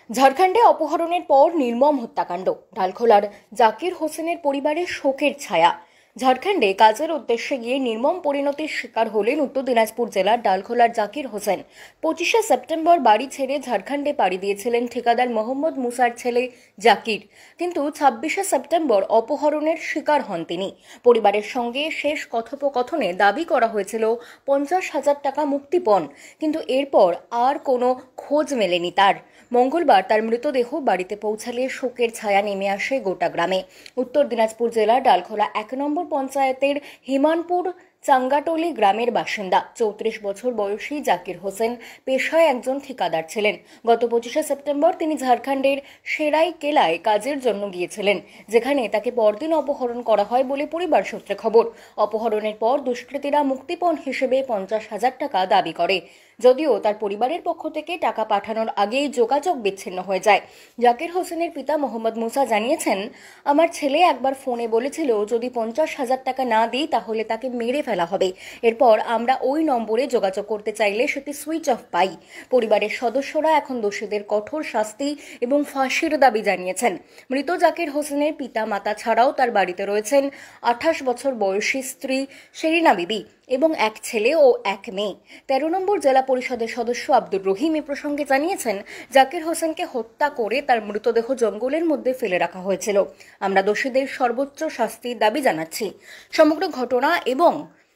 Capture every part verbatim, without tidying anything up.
ঝাড়খণ্ডে অপহরণের পর নির্মম হত্যাকাণ্ড, ডালখোলার জাকির হোসেনের পরিবারে শোকের ছায়া। ঝাড়খণ্ডে কাজের উদ্দেশ্যে গিয়ে নির্মম পরিণতির শিকার হলেন উত্তর দিনাজপুর জেলার ডালখোলার জাকির হোসেন। পঁচিশে সেপ্টেম্বর বাড়ি ছেড়ে ঝাড়খণ্ডে পাড়ি দিয়েছিলেন ঠিকাদার মোহাম্মদ মুসার ছেলে জাকির, কিন্তু ছাব্বিশে সেপ্টেম্বর অপহরণের শিকার হন তিনি। পরিবারের সঙ্গে শেষ কথোপকথনে দাবি করা হয়েছিল পঞ্চাশ হাজার টাকা মুক্তিপণ, কিন্তু এরপর আর কোনো খোঁজ মেলেনি তার। মঙ্গলবার তার মৃতদেহ বাড়িতে পৌঁছালে শোকের ছায়া নেমে আসে গোটা গ্রামে। উত্তর দিনাজপুর জেলার ডালখোলা এক নম্বর পঞ্চায়েতের হিমানপুর চাঙ্গাটলি গ্রামের বাসিন্দা চৌত্রিশ বছর বয়সী জাকির হোসেন পেশায় একজন ঠিকাদার ছিলেন। গত পঁচিশে সেপ্টেম্বর তিনি ঝাড়খণ্ডের সেরাইকেলায় কাজের জন্য গিয়েছিলেন, যেখানে তাকে পরদিন অপহরণ করা হয় বলে পরিবার সূত্রে খবর। অপহরণের পর দুষ্কৃতীরা মুক্তিপণ হিসেবে পঞ্চাশ হাজার টাকা দাবি করে, যদিও তার পরিবারের পক্ষ থেকে টাকা পাঠানোর আগেই যোগাযোগ বিচ্ছিন্ন হয়ে যায়। জাকির হোসেনের পিতা মোহাম্মদ মুসা জানিয়েছেন, আমার ছেলে একবার ফোনে বলেছিল যদি পঞ্চাশ হাজার টাকা না দিই তাহলে তাকে মেরে ফেলা হবে। এরপর আমরা ওই নম্বরে যোগাযোগ করতে চাইলে সেটি সুইচ অফ পাই। পরিবারের সদস্যরা এখন দোষীদের কঠোর শাস্তি এবং ফাঁসির দাবি জানিয়েছেন। মৃত জাকির হোসেনের পিতা মাতা ছাড়াও তার বাড়িতে রয়েছেন আঠাশ বছর বয়সী স্ত্রী শেরিনা বিবি এবং এক ছেলে ও এক মেয়ে। তেরো নম্বর জেলা পরিষদের সদস্য আব্দুর রহিম এ প্রসঙ্গে জানিয়েছেন, জাকির হোসেনকে হত্যা করে তার মৃতদেহ জঙ্গলের মধ্যে ফেলে রাখা হয়েছিল। আমরা দোষীদের সর্বোচ্চ শাস্তির দাবি জানাচ্ছি। সমগ্র ঘটনা এবং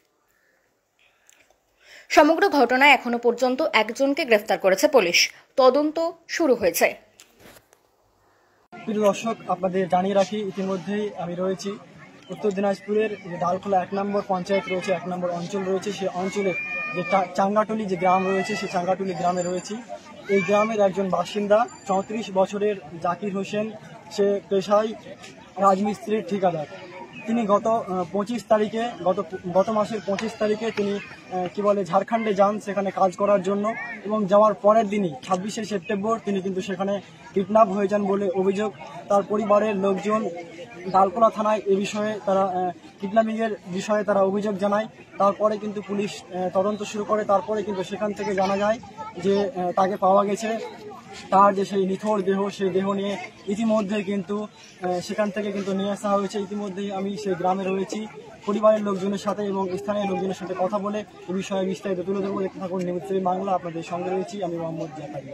সমগ্র ঘটনায় এখনো পর্যন্ত একজনকে গ্রেফতার করেছে পুলিশ। তদন্ত শুরু হয়েছে। প্রিয় দর্শক, আপনাদের জানিয়ে রাখি, ইতিমধ্যেই আমি রয়েছি উত্তর দিনাজপুরের যে ডালখোলা এক নম্বর পঞ্চায়েত রয়েছে, এক নম্বর অঞ্চল রয়েছে, সেই অঞ্চলের যে চাঙ্গাটলি যে গ্রাম রয়েছে, সেই চাঙ্গাটলি গ্রামে রয়েছি। এই গ্রামের একজন বাসিন্দা চৌত্রিশ বছরের জাকির হোসেন, সে পেশায় রাজমিস্ত্রির ঠিকাদার। তিনি গত পঁচিশ তারিখে গত গত মাসের পঁচিশ তারিখে তিনি কি বলে ঝাড়খণ্ডে যান সেখানে কাজ করার জন্য, এবং যাওয়ার পরের দিনই ছাব্বিশে সেপ্টেম্বর তিনি কিন্তু সেখানে কিডন্যাপ হয়ে যান বলে অভিযোগ। তার পরিবারের লোকজন ডালখোলা থানায় এ বিষয়ে তারা কিডন্যাপিংয়ের বিষয়ে তারা অভিযোগ জানায়। তারপরে কিন্তু পুলিশ তদন্ত শুরু করে। তারপরে কিন্তু সেখান থেকে জানা যায় যে তাকে পাওয়া গেছে। তার যে সেই নিথর দেহ, সেই দেহ নিয়ে ইতিমধ্যে কিন্তু সেখান থেকে কিন্তু নিয়ে আসা হয়েছে। ইতিমধ্যেই আমি সেই গ্রামে রয়েছি পরিবারের লোকজনের সাথে এবং স্থানীয় লোকজনের সাথে কথা বলে এ বিষয়ে বিস্তারিত তুলে ধরবো। দেখতে থাকুন নিউজ টিভি বাংলা, আপনাদের সঙ্গে রয়েছি আমি মোহাম্মদ জাকারিয়া।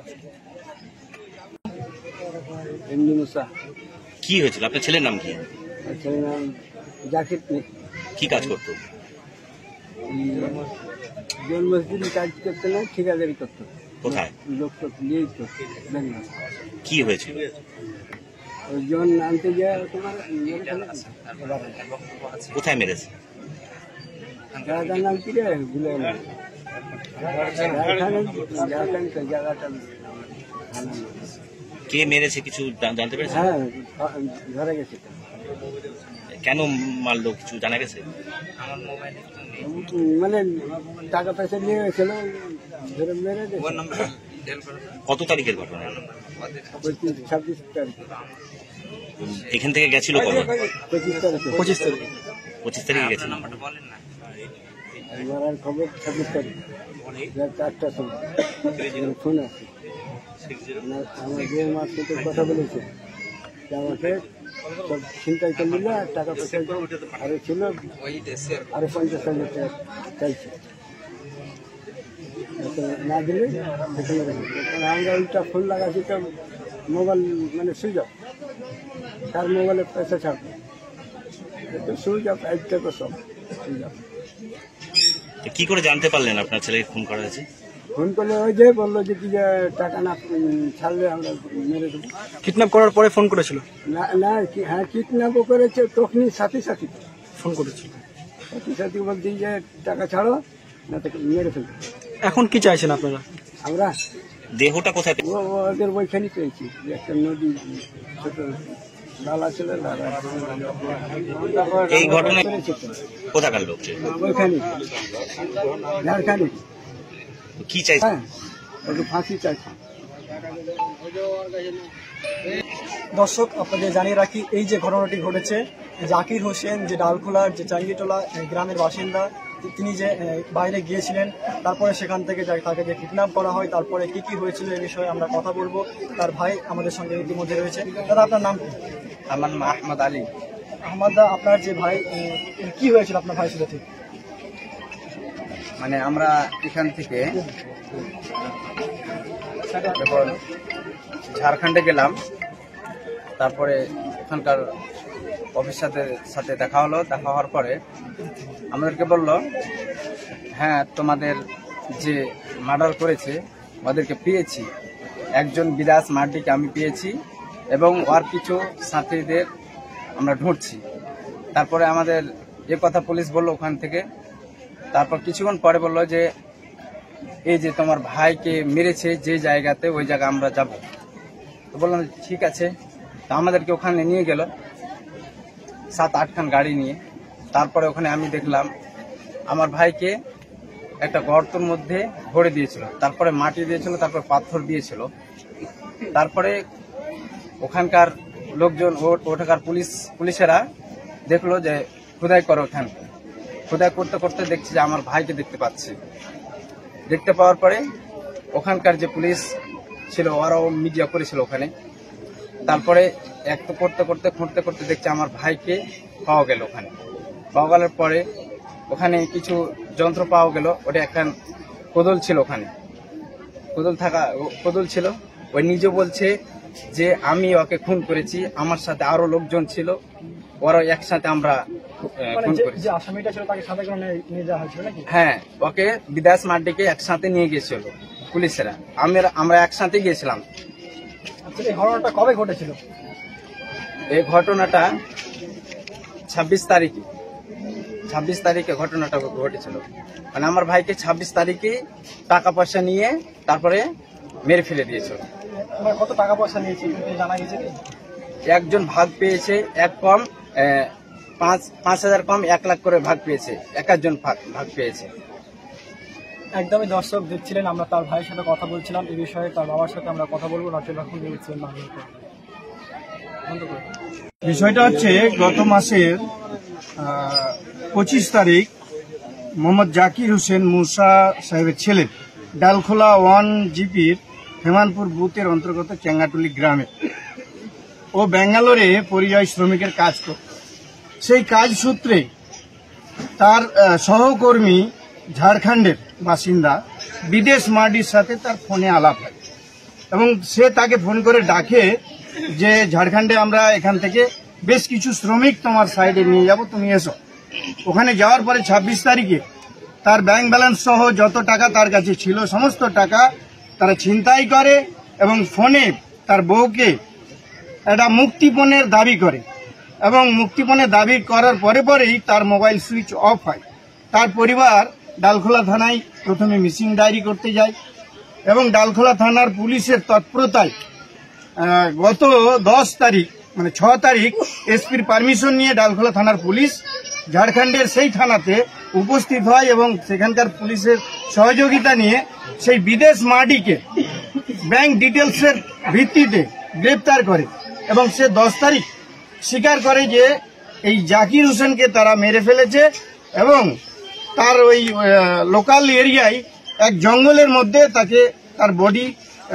কি হয়েছিল? আপনার ছেলের নাম কি? ছেলের নাম জাকির। কি কাজ করতো? জন্মদিন কাজ করতে না, ঠিকাদারি করতো। কোথায়? লোক টোক নিয়েই তো। কি হয়েছিল? ওজন আনতে যায় তোমার কোথায় মেরেছে? জায়গাটার নাম কি রে? ভুলে গেলাম। জায়গাটা কে মেরেছে কিছু জানতে পেরেছে? হ্যাঁ, ধরে গেছে। কেন মারলো কিছু জানা গেছে? মানে টাকা পয়সা নিয়ে গেছিল, ধরে মেরে। কত তারিখের ঘটনা? ছাব্বিশ তারিখ। এখান থেকে গেছিল কবে? পঁচিশ তারিখে। পঁচিশ তারিখে পঁচিশ তারিখে গেছিল। মারার খবর ছাব্বিশ তারিখ চারটার সময় ফোন আসছে। আমার যে মার সাথে কথা বলেছে যে আমাকে সব চিন্তাই করে নিল, আর টাকা পয়সা আরো ছিল, আরো পঞ্চাশ হাজার টাকা চাইছে। না দিলে সেখানে আমরা ওইটা ফোন লাগাচ্ছি তো মোবাইল মানে সুইচ অফ। তার মোবাইলে পয়সা ছাড়বে তো সুইচ অফ, একটা তো সব সুইচ অফ। কি করে জানতে পারলেন আপনার ছেলেকে খুন করা হয়েছে? ফোন করলে ওই যে বললো যে কি টাকা না ছাড়লে আমরা মেরে দেবো। কিডন্যাপ করার পরে ফোন করেছিল? না না, হ্যাঁ কিডন্যাপও করেছে, তখনই সাথে সাথে ফোন করেছিল। সাথে সাথে বলছি যে টাকা ছাড়ো না তো মেরে ফেলবে। এখন কি চাইছেন আপনারা? আমরা দেহটা কোথায়? ও ওদের ওইখানে পেয়েছি, একটা নদী ছোট নালা ছিল, নালা। এই ঘটনায় কোথাকার লোক? ওইখানে ঝাড়খণ্ডে। কি চাইছে? হ্যাঁ, ওকে ফাঁসি চাইছে। দর্শক, আপনাদের জানিয়ে রাখি, এই যে ঘটনাটি ঘটেছে, জাকির হোসেন যে ডালখোলার যে চাঙ্গিটোলা গ্রামের বাসিন্দা, তিনি যে আহ, বাইরে গিয়েছিলেন, তারপরে সেখান থেকে যা- তাকে যে কিডন্যাপ করা হয়, তারপরে কি কি হয়েছিল এই বিষয়ে আমরা কথা বলবো। তার ভাই আমাদের সঙ্গে ইতিমধ্যে রয়েছে। দাদা, আপনার নাম কি? আমার নাম আহমদ আলী। আহমদ দা, আপনার যে ভাই, আহ, কি হয়েছিল আপনার ভাইয়ের সাথে? ঠিক মানে আমরা এখান থেকে যখন ঝাড়খণ্ডে গেলাম, তারপরে ওখানকার অফিসারদের সাথে দেখা হলো। দেখা হওয়ার পরে আমাদেরকে বলল, হ্যাঁ তোমাদের যে মার্ডার করেছে ওদেরকে পেয়েছি, একজন বিরাজ মার্ডিকে আমি পেয়েছি এবং ওর কিছু সাথীদের আমরা ঢুঁড়ছি। তারপরে আমাদের এ কথা পুলিশ বলল ওখান থেকে। তারপর কিছুক্ষণ পরে বললো যে এই যে তোমার ভাইকে মেরেছে যে জায়গাতে, ওই জায়গা আমরা যাব। তো বললাম ঠিক আছে। তা আমাদেরকে ওখানে নিয়ে গেল সাত আটখান গাড়ি নিয়ে। তারপরে ওখানে আমি দেখলাম আমার ভাইকে একটা গর্তের মধ্যে ভরে দিয়েছিল, তারপরে মাটি দিয়েছিল, তারপর পাথর দিয়েছিল। তারপরে ওখানকার লোকজন, ওখানকার পুলিশ পুলিশেরা দেখলো যে খোদাই করো। ওখানে খোদাই করতে করতে দেখছি যে আমার ভাইকে দেখতে পাচ্ছি। দেখতে পাওয়ার পরে ওখানকার যে পুলিশ ছিল ওরাও মিডিয়া করেছিল ওখানে। তারপরে এক তো করতে করতে খুঁড়তে করতে দেখছি আমার ভাইকে পাওয়া গেল। ওখানে পাওয়া গেলার পরে ওখানে কিছু যন্ত্র পাওয়া গেল। ওটা একখান কোদল ছিল, ওখানে কোদল থাকা কোদল ছিল। ওই নিজে বলছে যে আমি ওকে খুন করেছি, আমার সাথে আরো লোকজন ছিল, ওরা একসাথে আমরা মানে খুন যে- করেছি। যে আসামিটা ছিল তাকে সাথে করে নিয়ে- নিয়ে যাওয়া হয়েছিল নাকি? হ্যাঁ, ওকে বিদাস মার্ডিকে একসাথে নিয়ে গিয়েছিল পুলিশেরা। আমরা আমরা একসাথে গিয়েছিলাম। আচ্ছা, এই ঘটনাটা কবে ঘটেছিল? এই ঘটনাটা ছাব্বিশ তারিখে ছাব্বিশ তারিখে ঘটনাটা ঘটেছিল। মানে আমার ভাইকে ছাব্বিশ তারিখে টাকা পয়সা নিয়ে তারপরে মেরে ফেলে দিয়েছিল। মানে কত টাকা পয়সা নিয়েছি জানা গেছে কি? একজন ভাগ পেয়েছে, এক কম আহ, পাঁচ পাঁচ হাজার কম এক লাখ করে ভাগ পেয়েছে, এক একজন ভাগ ভাগ পেয়েছে। একদমই দর্শক দেখছিলেন, আমরা তার ভাইয়ের সাথে কথা বলছিলাম এই বিষয়ে। তার বাবার সাথে আমরা কথা বলবো। রাজ্যের এখন দেখছিলেন বাংলা করে। বন্ধ করে। বিষয়টা হচ্ছে গত মাসের পঁচিশ তারিখ মোহাম্মদ জাকির হোসেন মুসা সাহেবের ছেলে ডালখোলা ওয়ান জিপির হেমানপুর বুথের অন্তর্গত চেঙ্গাটুলি গ্রামে ও ব্যাঙ্গালোরে পরিযায়ী শ্রমিকের কাজ করত। সেই কাজ সূত্রে তার আহ, সহকর্মী ঝাড়খণ্ডের বাসিন্দা বিদেশ মার্ডির সাথে তার ফোনে আলাপ হয় এবং সে তাকে ফোন করে ডাকে যে ঝাড়খণ্ডে আমরা এখান থেকে বেশ কিছু শ্রমিক তোমার সাইডে নিয়ে যাব, তুমি এসো। ওখানে যাওয়ার পরে ছাব্বিশ তারিখে তার ব্যাংক ব্যালেন্স সহ যত টাকা তার কাছে ছিল সমস্ত টাকা তারা ছিনতাই করে এবং ফোনে তার বউকে একটা মুক্তিপণের দাবি করে এবং মুক্তিপণের দাবি করার পরে পরেই তার মোবাইল সুইচ অফ হয়। তার পরিবার ডালখোলা থানায় প্রথমে মিসিং ডায়েরি করতে যায় এবং ডালখোলা থানার পুলিশের তৎপরতায় আহ, গত দশ তারিখ মানে ছ তারিখ এসপির পারমিশন নিয়ে ডালখোলা থানার পুলিশ ঝাড়খণ্ডের সেই থানাতে উপস্থিত হয় এবং সেখানকার পুলিশের সহযোগিতা নিয়ে সেই বিদেশ মার্ডিকে ব্যাংক ডিটেলসের ভিত্তিতে গ্রেপ্তার করে এবং সে দশ তারিখ স্বীকার করে যে এই জাকির হোসেনকে তারা মেরে ফেলেছে এবং তার ওই লোকাল এরিয়ায় এক জঙ্গলের মধ্যে তাকে তার বডি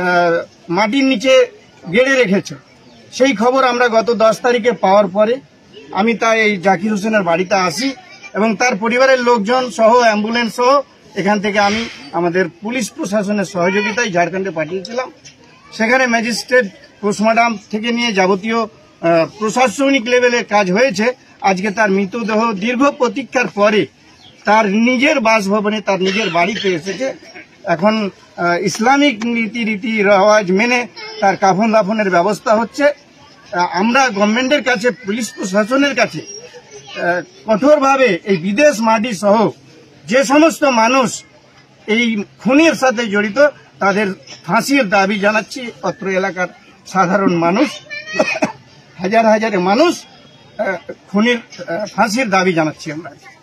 মাটির নিচে গেড়ে রেখেছে। সেই খবর আমরা গত দশ তারিখে পাওয়ার পরে আমি তাই এই জাকির হোসেনের বাড়িতে আসি এবং তার পরিবারের লোকজন সহ অ্যাম্বুলেন্স সহ এখান থেকে আমি আমাদের পুলিশ প্রশাসনের সহযোগিতায় ঝাড়খণ্ডে পাঠিয়েছিলাম। সেখানে ম্যাজিস্ট্রেট পোস্টমর্টম থেকে নিয়ে যাবতীয় প্রশাসনিক লেভেলে কাজ হয়েছে। আজকে তার মৃতদেহ দীর্ঘ প্রতীক্ষার পরে তার নিজের বাসভবনে তার নিজের বাড়িতে এসেছে। এখন ইসলামিক নীতি রীতি রেওয়াজ মেনে তার কাফন দাফনের ব্যবস্থা হচ্ছে। আমরা গভর্নমেন্টের কাছে পুলিশ প্রশাসনের কাছে কঠোরভাবে এই বিদেশ মাটি সহ যে সমস্ত মানুষ এই খুনের সাথে জড়িত তাদের ফাঁসির দাবি জানাচ্ছি। অত্র এলাকার সাধারণ মানুষ হাজার হাজার মানুষ খুনের ফাঁসির দাবি জানাচ্ছি আমরা।